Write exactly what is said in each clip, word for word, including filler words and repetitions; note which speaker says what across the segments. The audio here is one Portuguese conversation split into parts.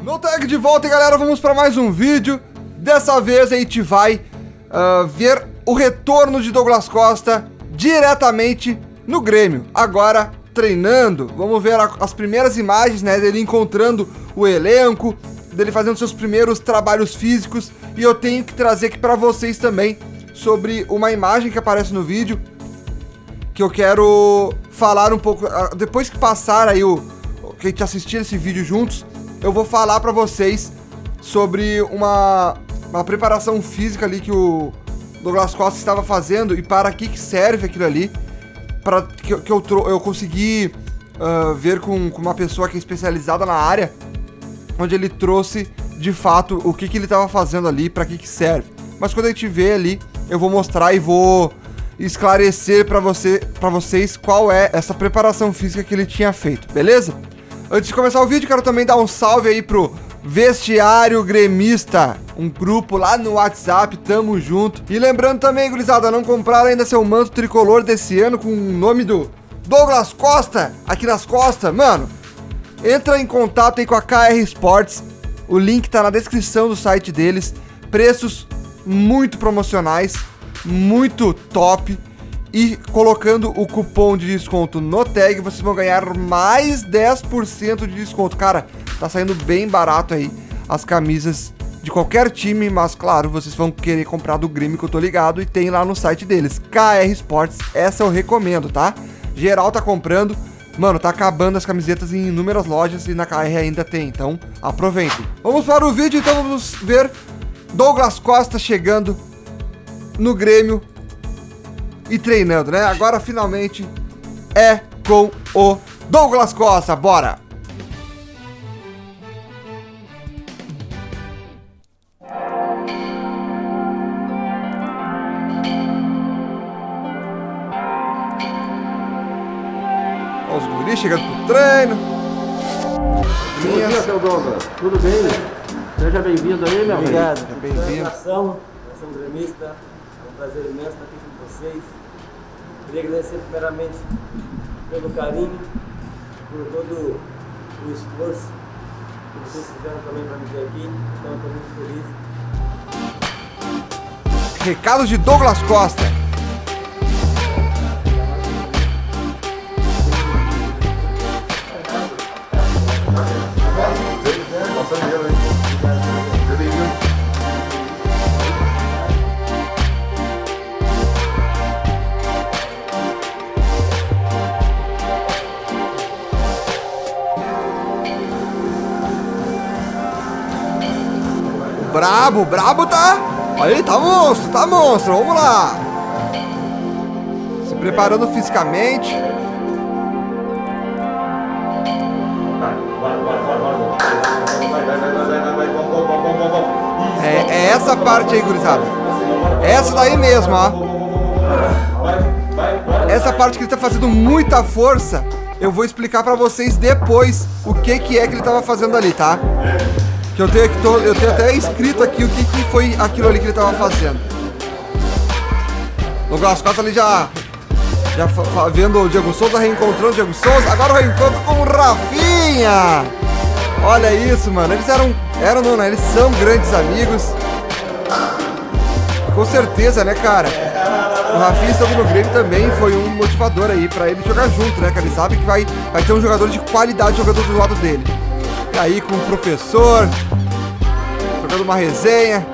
Speaker 1: No tag de volta, galera, vamos para mais um vídeo. Dessa vez a gente vai uh, ver o retorno de Douglas Costa diretamente no Grêmio. Agora treinando, vamos ver a, as primeiras imagens, né, dele encontrando o elenco, dele fazendo seus primeiros trabalhos físicos. E eu tenho que trazer aqui para vocês também sobre uma imagem que aparece no vídeo, que eu quero falar um pouco, uh, depois que passar aí o que a gente assistir esse vídeo juntos, eu vou falar pra vocês sobre uma, uma preparação física ali que o Douglas Costa estava fazendo e para que, que serve aquilo ali, para que, que eu, eu consegui uh, ver com, com uma pessoa que é especializada na área, onde ele trouxe de fato o que, que ele estava fazendo ali, para que, que serve. Mas quando a gente vê ali, eu vou mostrar e vou esclarecer para você, para vocês qual é essa preparação física que ele tinha feito, beleza? Antes de começar o vídeo, quero também dar um salve aí pro Vestiário Gremista, um grupo lá no WhatsApp, tamo junto. E lembrando também, gurizada, não compraram ainda seu manto tricolor desse ano com o nome do Douglas Costa aqui nas costas, mano, entra em contato aí com a K R Sports, o link tá na descrição do site deles, preços muito promocionais, muito top. E colocando o cupom de desconto no tag, vocês vão ganhar mais dez por cento de desconto. Cara, tá saindo bem barato aí as camisas de qualquer time, mas claro, vocês vão querer comprar do Grêmio, que eu tô ligado, e tem lá no site deles, K R Sports, essa eu recomendo, tá? Geral tá comprando, mano, tá acabando as camisetas em inúmeras lojas e na K R ainda tem, então aproveitem. Vamos para o vídeo, então vamos ver Douglas Costa chegando no Grêmio e treinando, né? Agora finalmente é com o Douglas Costa, bora! Olha os guris chegando pro treino.
Speaker 2: Bom dia, seu Douglas. Tudo bem? Seja bem-vindo aí, meu
Speaker 1: Obrigado,
Speaker 2: amigo.
Speaker 1: bem-vindo.
Speaker 3: Nação, nação gremista, é um prazer imenso estar aqui com vocês. Queria agradecer primeiramente pelo carinho, por todo o esforço que vocês fizeram também para me ver aqui, então eu estou muito feliz.
Speaker 1: Recado de Douglas Costa. Brabo, brabo tá? Aí, tá monstro, tá monstro, vamos lá. Se preparando fisicamente. É, é essa parte aí, gurizada. Essa daí mesmo, ó. Essa parte que ele tá fazendo muita força, eu vou explicar pra vocês depois o que que é que ele tava fazendo ali, tá? Que eu tenho, eu tenho até escrito aqui o que, que foi aquilo ali que ele tava fazendo. Douglas Costa ali já, já vendo o Diego Souza, reencontrando o Diego Souza. Agora o reencontro com o Rafinha. Olha isso, mano. Eles eram, eram não, né? Eles são grandes amigos. Com certeza, né, cara? O Rafinha estando no Grêmio também foi um motivador aí pra ele jogar junto, né, cara? Ele sabe que vai, vai ter um jogador de qualidade jogador do lado dele. E aí com o professor, jogando uma resenha.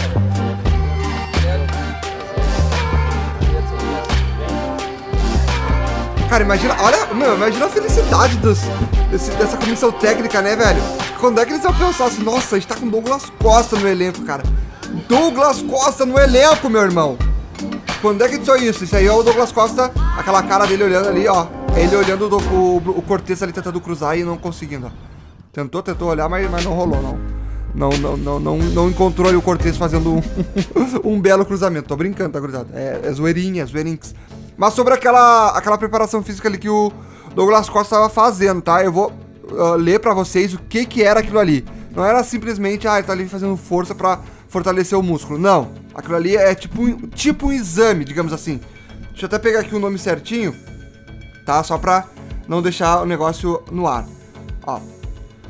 Speaker 1: Cara, imagina, olha, meu, imagina a felicidade dos, desse, dessa comissão técnica, né, velho? Quando é que eles vão pensar assim, nossa, a gente tá com Douglas Costa no elenco, cara. Douglas Costa no elenco, meu irmão. Quando é que isso é isso? Isso aí é o Douglas Costa, aquela cara dele olhando ali, ó. Ele olhando o, o, o Cortez ali tentando cruzar e não conseguindo, ó. Tentou, tentou olhar, mas, mas não rolou, não. Não, não, não, não, não encontrou ali o Cortez fazendo um, um belo cruzamento. Tô brincando, tá, gurizada? É, é zoeirinha, é zoeirinx. Mas sobre aquela, aquela preparação física ali que o Douglas Costa estava fazendo, tá? Eu vou uh, ler pra vocês o que que era aquilo ali. Não era simplesmente, ah, ele tá ali fazendo força pra fortalecer o músculo. Não. Aquilo ali é tipo, tipo um exame, digamos assim. Deixa eu até pegar aqui o nome certinho, tá? Só pra não deixar o negócio no ar. Ó.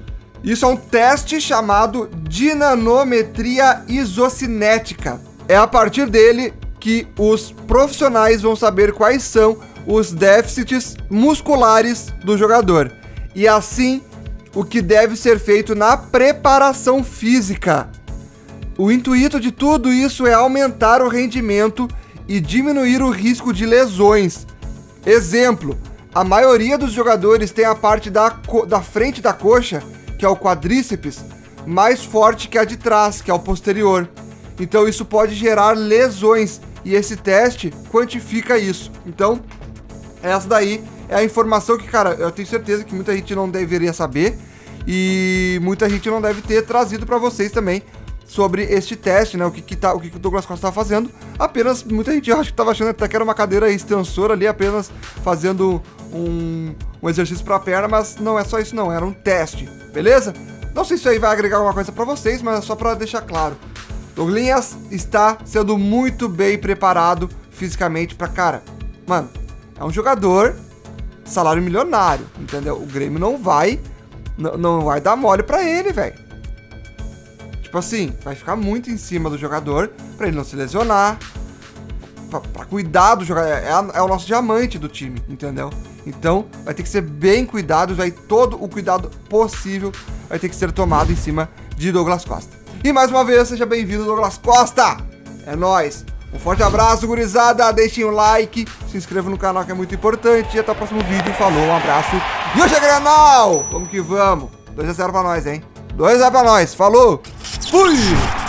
Speaker 1: Isso é um teste chamado dinanometria isocinética. É a partir dele que os profissionais vão saber quais são os déficits musculares do jogador. E assim, o que deve ser feito na preparação física. O intuito de tudo isso é aumentar o rendimento e diminuir o risco de lesões. Exemplo, a maioria dos jogadores tem a parte da, co- da frente da coxa, que é o quadríceps, mais forte que a de trás, que é o posterior. Então isso pode gerar lesões e esse teste quantifica isso. Então, essa daí é a informação que, cara, eu tenho certeza que muita gente não deveria saber e muita gente não deve ter trazido para vocês também sobre este teste, né? O que, que, tá, o, que que o Douglas Costa tá fazendo. Apenas, muita gente, eu acho que tava achando até que era uma cadeira extensora ali, apenas fazendo um, um exercício pra perna, mas não é só isso não, era um teste, beleza? Não sei se isso aí vai agregar alguma coisa pra vocês, mas é só pra deixar claro. Douglinhas está sendo muito bem preparado fisicamente pra, cara, mano, é um jogador salário milionário, entendeu? O Grêmio não vai, não, não vai dar mole pra ele, velho. Tipo assim, vai ficar muito em cima do jogador pra ele não se lesionar, pra, pra cuidar do jogador, é, é o nosso diamante do time, entendeu? Então, vai ter que ser bem cuidado, vai todo o cuidado possível vai ter que ser tomado em cima de Douglas Costa. E mais uma vez, seja bem-vindo, Douglas Costa! É nóis! Um forte abraço, gurizada, deixem um like, se inscrevam no canal que é muito importante e até o próximo vídeo. Falou, um abraço e hoje é Grenal! Vamos que vamos! dois a zero pra nós, hein? dois a zero pra nós, falou! Fui!